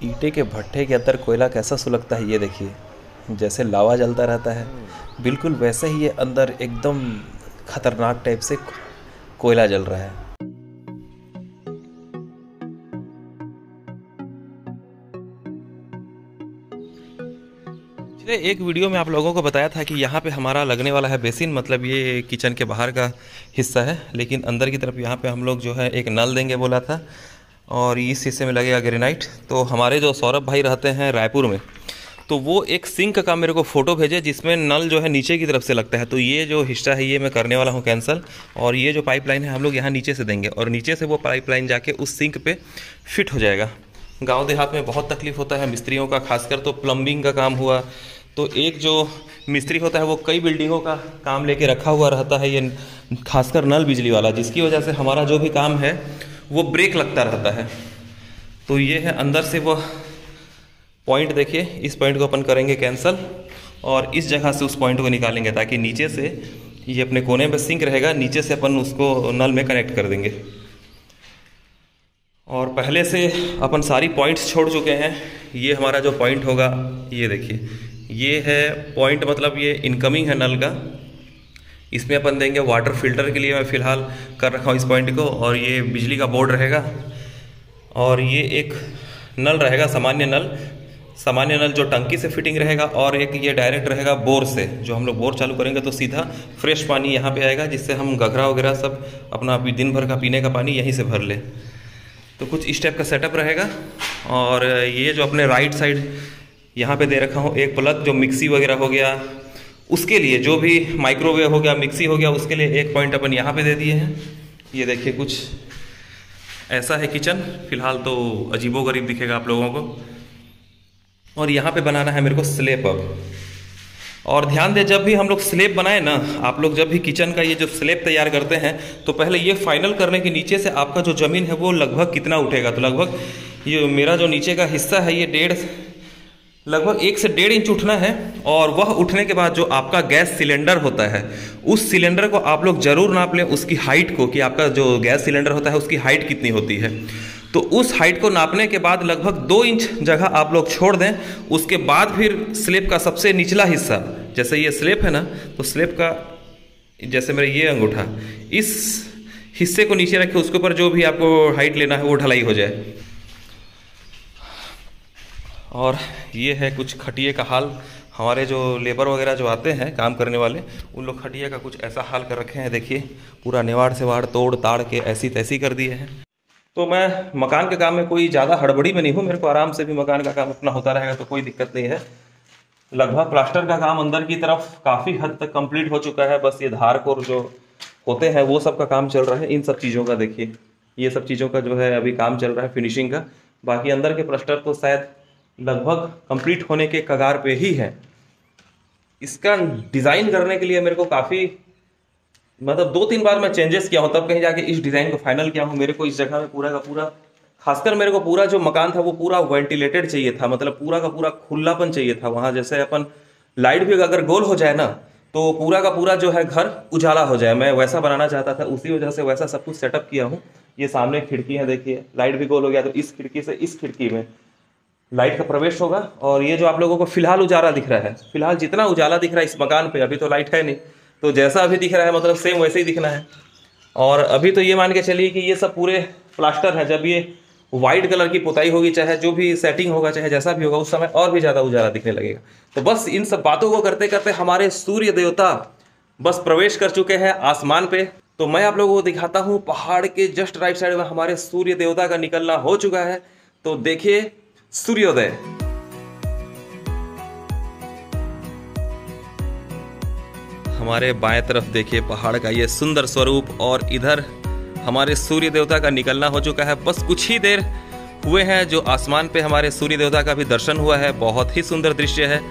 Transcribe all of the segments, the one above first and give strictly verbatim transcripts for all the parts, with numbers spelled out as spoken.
ईंटे के भट्ठे के अंदर कोयला कैसा सुलगता है ये देखिए, जैसे लावा जलता रहता है बिल्कुल वैसे ही ये अंदर एकदम खतरनाक टाइप से कोयला जल रहा है। पिछले एक वीडियो में आप लोगों को बताया था कि यहाँ पे हमारा लगने वाला है बेसिन, मतलब ये किचन के बाहर का हिस्सा है, लेकिन अंदर की तरफ यहाँ पे हम लोग जो है एक नल देंगे बोला था और इस हिस्से में लगेगा ग्रेनाइट। तो हमारे जो सौरभ भाई रहते हैं रायपुर में, तो वो एक सिंक का मेरे को फ़ोटो भेजे जिसमें नल जो है नीचे की तरफ से लगता है। तो ये जो हिस्सा है ये मैं करने वाला हूँ कैंसिल, और ये जो पाइपलाइन है हम लोग यहाँ नीचे से देंगे और नीचे से वो पाइपलाइन जाके उस सिंक पे फिट हो जाएगा। गांव देहात में बहुत तकलीफ होता है मिस्त्रियों का, खासकर तो प्लम्बिंग का काम हुआ तो एक जो मिस्त्री होता है वो कई बिल्डिंगों का काम लेके रखा हुआ रहता है, ये खासकर नल बिजली वाला, जिसकी वजह से हमारा जो भी काम है वो ब्रेक लगता रहता है। तो ये है अंदर से वो पॉइंट, देखिए इस पॉइंट को अपन करेंगे कैंसिल और इस जगह से उस पॉइंट को निकालेंगे ताकि नीचे से ये अपने कोने में सिंक रहेगा, नीचे से अपन उसको नल में कनेक्ट कर देंगे। और पहले से अपन सारी पॉइंट्स छोड़ चुके हैं। ये हमारा जो पॉइंट होगा ये देखिए, ये है पॉइंट, मतलब ये इनकमिंग है नल का, इसमें अपन देंगे वाटर फिल्टर के लिए मैं फ़िलहाल कर रखा हूँ इस पॉइंट को। और ये बिजली का बोर्ड रहेगा और ये एक नल रहेगा सामान्य नल, सामान्य नल जो टंकी से फिटिंग रहेगा, और एक ये डायरेक्ट रहेगा बोर से, जो हम लोग बोर चालू करेंगे तो सीधा फ्रेश पानी यहाँ पे आएगा, जिससे हम घघरा वगैरह सब अपना दिन भर का पीने का पानी यहीं से भर ले। तो कुछ इस टाइप का सेटअप रहेगा। और ये जो अपने राइट साइड यहाँ पे दे रखा हूँ एक प्लग, जो मिक्सी वगैरह हो गया उसके लिए, जो भी माइक्रोवेव हो गया, मिक्सी हो गया, उसके लिए एक पॉइंट अपन यहाँ पे दे दिए हैं। ये देखिए कुछ ऐसा है किचन, फिलहाल तो अजीबोगरीब दिखेगा आप लोगों को। और यहाँ पे बनाना है मेरे को स्लेब अब। और ध्यान दे, जब भी हम लोग स्लेब बनाए ना, आप लोग जब भी किचन का ये जो स्लेब तैयार करते हैं तो पहले ये फाइनल करने के नीचे से आपका जो ज़मीन है वो लगभग कितना उठेगा। तो लगभग ये मेरा जो नीचे का हिस्सा है ये डेढ़ लगभग एक से डेढ़ इंच उठना है। और वह उठने के बाद जो आपका गैस सिलेंडर होता है उस सिलेंडर को आप लोग जरूर नाप लें, उसकी हाइट को, कि आपका जो गैस सिलेंडर होता है उसकी हाइट कितनी होती है। तो उस हाइट को नापने के बाद लगभग दो इंच जगह आप लोग छोड़ दें। उसके बाद फिर स्लेब का सबसे निचला हिस्सा, जैसे ये स्लेब है ना, तो स्लेब का जैसे मेरा ये अंगूठा, इस हिस्से को नीचे रखें, उसके ऊपर जो भी आपको हाइट लेना है वो ढलाई हो जाए। और ये है कुछ खटिए का हाल। हमारे जो लेबर वगैरह जो आते हैं काम करने वाले, उन लोग खटिया का कुछ ऐसा हाल कर रखे हैं, देखिए पूरा नेवाड़ से वाड़ तोड़ ताड़ के ऐसी तैसी कर दिए हैं। तो मैं मकान के काम में कोई ज़्यादा हड़बड़ी में नहीं हूँ, मेरे को आराम से भी मकान का काम अपना होता रहेगा, तो कोई दिक्कत नहीं है। लगभग प्लास्टर का काम अंदर की तरफ काफ़ी हद तक कंप्लीट हो चुका है, बस ये धार कोर जो होते हैं वो सब का काम चल रहा है। इन सब चीज़ों का देखिए, ये सब चीज़ों का जो है अभी काम चल रहा है फिनिशिंग का। बाकी अंदर के प्लास्टर तो शायद लगभग कंप्लीट होने के कगार पे ही है। इसका डिज़ाइन करने के लिए मेरे को काफ़ी, मतलब दो तीन बार मैं चेंजेस किया हूँ, तब कहीं जाके इस डिज़ाइन को फाइनल किया हूँ। मेरे को इस जगह में पूरा का पूरा, खासकर मेरे को पूरा जो मकान था वो पूरा वेंटिलेटेड चाहिए था, मतलब पूरा का पूरा खुलापन चाहिए था। वहाँ जैसे अपन लाइट भी अगर गोल हो जाए ना तो पूरा का पूरा जो है घर उजाला हो जाए, मैं वैसा बनाना चाहता था। उसी वजह से वैसा सब कुछ सेटअप किया हूँ। ये सामने खिड़की है, देखिए लाइट भी गोल हो गया, तो इस खिड़की से इस खिड़की में लाइट का प्रवेश होगा। और ये जो आप लोगों को फिलहाल उजाला दिख रहा है, फिलहाल जितना उजाला दिख रहा है इस मकान पे, अभी तो लाइट है नहीं, तो जैसा अभी दिख रहा है मतलब सेम वैसे ही दिखना है। और अभी तो ये मान के चलिए कि ये सब पूरे प्लास्टर है, जब ये वाइट कलर की पुताई होगी, चाहे जो भी सेटिंग होगा, चाहे जैसा भी होगा, उस समय और भी ज़्यादा उजाला दिखने लगेगा। तो बस इन सब बातों को करते करते हमारे सूर्य देवता बस प्रवेश कर चुके हैं आसमान पे। तो मैं आप लोगों को दिखाता हूँ पहाड़ के जस्ट राइट साइड में हमारे सूर्य देवता का निकलना हो चुका है। तो देखिए सूर्योदय। हमारे बाएं तरफ देखिए पहाड़ का ये सुंदर स्वरूप, और इधर हमारे सूर्य देवता का निकलना हो चुका है। बस कुछ ही देर हुए हैं जो आसमान पे हमारे सूर्य देवता का भी दर्शन हुआ है। बहुत ही सुंदर दृश्य है।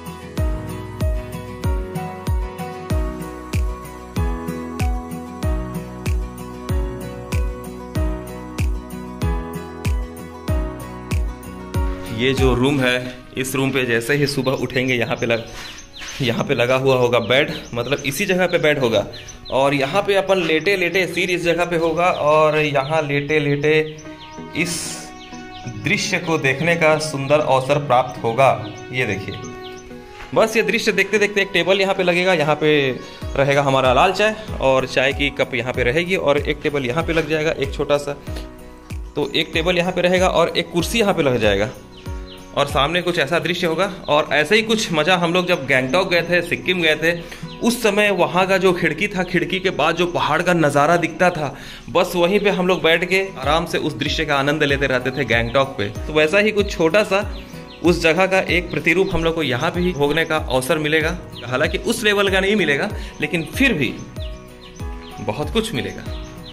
ये जो रूम है, इस रूम पे जैसे ही सुबह उठेंगे यहाँ पे लग यहाँ पे लगा हुआ होगा बेड, मतलब इसी जगह पे बेड होगा। और यहाँ पे अपन लेटे लेटे सिर इस जगह पे होगा, और यहाँ लेटे लेटे इस दृश्य को देखने का सुंदर अवसर प्राप्त होगा। ये देखिए, बस ये दृश्य देखते देखते एक टेबल यहाँ पे लगेगा। यहाँ पे रहेगा हमारा लाल चाय और चाय की कप यहाँ पे रहेगी, और एक टेबल यहाँ पे लग जाएगा एक छोटा सा। तो एक टेबल यहाँ पे रहेगा और एक कुर्सी यहाँ पे लग जाएगा, और सामने कुछ ऐसा दृश्य होगा। और ऐसे ही कुछ मज़ा हम लोग जब गैंगटॉक गए थे, सिक्किम गए थे, उस समय वहाँ का जो खिड़की था, खिड़की के बाद जो पहाड़ का नज़ारा दिखता था, बस वहीं पे हम लोग बैठ के आराम से उस दृश्य का आनंद लेते रहते थे गैंगटॉक पे। तो वैसा ही कुछ छोटा सा उस जगह का एक प्रतिरूप हम लोग को यहाँ पे ही भोगने का अवसर मिलेगा। हालांकि उस लेवल का नहीं मिलेगा, लेकिन फिर भी बहुत कुछ मिलेगा।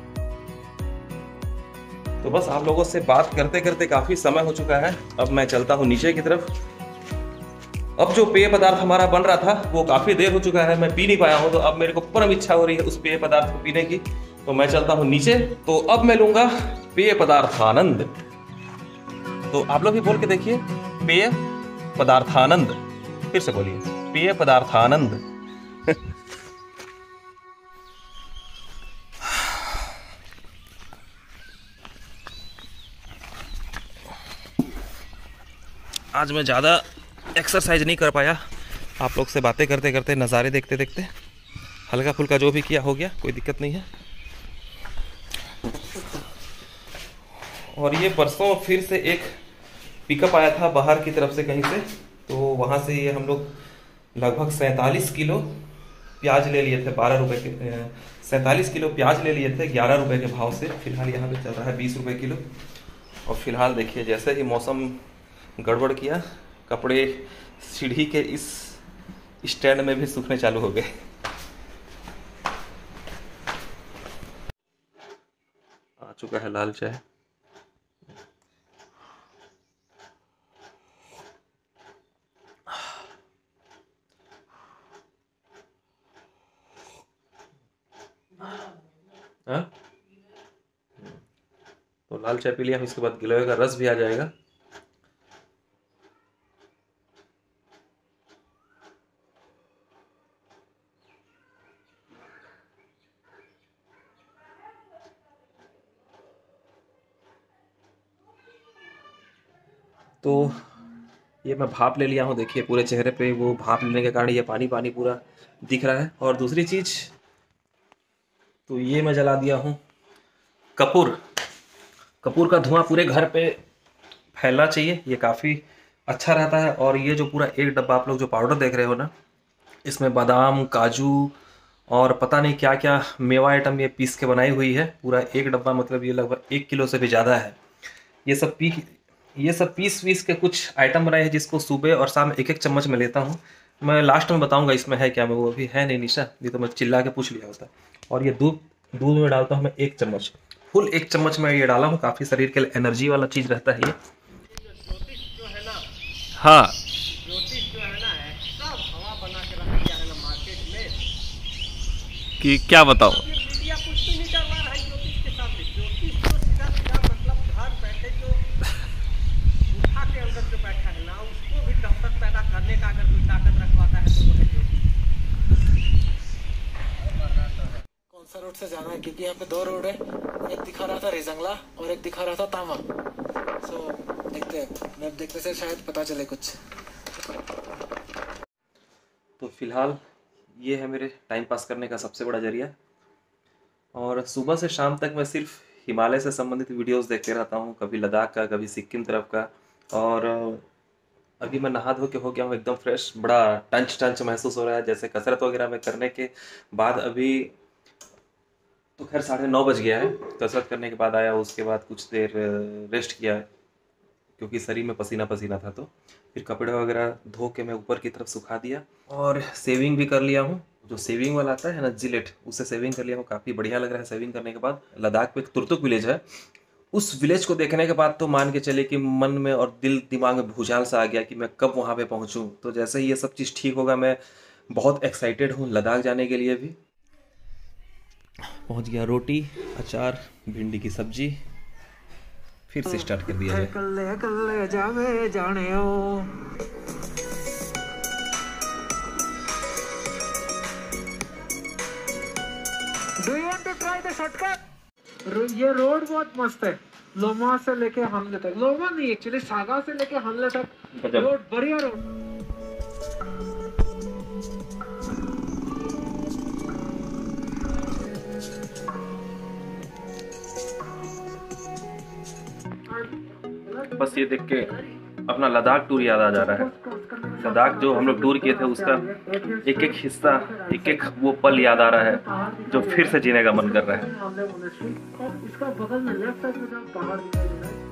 तो बस आप लोगों से बात करते करते काफ़ी समय हो चुका है। अब मैं चलता हूँ नीचे की तरफ। अब जो पेय पदार्थ हमारा बन रहा था वो काफ़ी देर हो चुका है, मैं पी नहीं पाया हूँ, तो अब मेरे को परम इच्छा हो रही है उस पेय पदार्थ को पीने की। तो मैं चलता हूँ नीचे। तो अब मैं लूँगा पेय पदार्थानंद। तो आप लोग भी बोल के देखिए, पेय पदार्थानंद। फिर से बोलिए, पेय पदार्थानंद। आज मैं ज़्यादा एक्सरसाइज नहीं कर पाया, आप लोग से बातें करते करते, नज़ारे देखते देखते हल्का फुल्का जो भी किया हो गया, कोई दिक्कत नहीं है। और ये परसों फिर से एक पिकअप आया था बाहर की तरफ से कहीं से, तो वहाँ से ये हम लोग लगभग सैंतालीस किलो प्याज ले लिए थे, बारह रुपये के सैंतालीस किलो प्याज ले लिए थे ग्यारह रुपये के भाव से। फिलहाल यहाँ पे चल रहा है बीस रुपये किलो। और फिलहाल देखिए, जैसे ही मौसम गड़बड़ किया, कपड़े सीढ़ी के इस स्टैंड में भी सूखने चालू हो गए। आ चुका है लाल चाय। हाँ, तो लाल चाय पी लिया, इसके बाद गिलोय का रस भी आ जाएगा। तो ये मैं भाप ले लिया हूँ, देखिए पूरे चेहरे पे वो भाप लेने के कारण ये पानी पानी पूरा दिख रहा है। और दूसरी चीज़, तो ये मैं जला दिया हूँ कपूर। कपूर का धुआं पूरे घर पे फैलना चाहिए, ये काफ़ी अच्छा रहता है। और ये जो पूरा एक डब्बा आप लोग जो पाउडर देख रहे हो ना, इसमें बादाम, काजू और पता नहीं क्या क्या मेवा आइटम ये पीस के बनाई हुई है। पूरा एक डब्बा, मतलब ये लगभग एक किलो से भी ज़्यादा है। ये सब पी ये सब पीस पीस के कुछ आइटम बनाए हैं, जिसको सुबह और शाम एक एक चम्मच में लेता हूँ। मैं लास्ट में बताऊंगा इसमें है क्या, मैं वो अभी है नहीं निशा, ये तो मैं चिल्ला के पूछ लिया होता। और ये दूध दूध में डालता हूँ मैं एक चम्मच, फुल एक चम्मच में ये डाला हूँ। काफ़ी शरीर के लिए एनर्जी वाला चीज़ रहता है ये। ज्योतिष जो है ना, हाँ, ज्योतिष जो है ना, सब हवा बना के रख दिया है ना मार्केट में, कि क्या बताओ। मीडिया कुछ भी नहीं करवा रहा है ज्योतिष के सामने। ज्योतिष तो सीधा सीधा मतलब घर बैठे जो गुफा के अंदर जो बैठा है ना, उसको भी दहशत पैदा करने का अगर कोई ताकत रखवाता है तो वो है ज्योतिष। कौन सा रोड से जाना है, क्योंकि यहाँ पे दो रोड है, एक दिखा रहा था रेजंगला और एक दिखा रहा था तामा। सो देखते हैं, मैप देखने से शायद पता चले कुछ। तो फिलहाल ये है मेरे टाइम पास करने का सबसे बड़ा जरिया। और सुबह से शाम तक मैं सिर्फ हिमालय से संबंधित वीडियोस देखते रहता हूँ, कभी लद्दाख का, कभी सिक्किम तरफ का। और अभी मैं नहा धो के हो गया हूँ एकदम फ्रेश, बड़ा टंच टंच महसूस हो रहा है, जैसे कसरत वगैरह में करने के बाद। अभी तो खैर साढ़े नौ बज गया है, कसरत करने के बाद आया, उसके बाद कुछ देर रेस्ट किया क्योंकि शरीर में पसीना पसीना था। तो फिर कपड़े वगैरह धो के मैं ऊपर की तरफ सुखा दिया और सेविंग भी कर लिया हूँ। जो सेविंग वाला आता है ना जिलेट, उससे सेविंग कर लिया हूँ, काफ़ी बढ़िया लग रहा है सेविंग करने के बाद। लद्दाख में एक तुर्तुक विलेज है, उस विलेज को देखने के बाद तो मान के चले कि मन में और दिल दिमाग में भूचाल सा आ गया कि मैं कब वहाँ पे पहुँचूँ। तो जैसे ही ये सब चीज़ ठीक होगा, मैं बहुत एक्साइटेड हूँ लद्दाख जाने के लिए भी। पहुँच गया, रोटी, अचार, भिंडी की सब्जी, फिर से स्टार्ट कर दिया है। कल्ले कल्ले जावे जाने ओ। Do you want to try the shortcut? ये रोड बहुत मस्त है। लोमा से लेके हमले तक, लोमा नहीं एक्चुअली सागा से लेके हमले तक रोड बढ़िया रोड। बस ये देख के अपना लद्दाख टूर याद आ जा रहा है। लद्दाख जो हम लोग टूर किए थे उसका एक एक हिस्सा, एक एक वो पल याद आ रहा है जो फिर से जीने का मन कर रहा है। इसका बगल में लेफ्ट साइड में जो पहाड़ दिखाई दे रहा है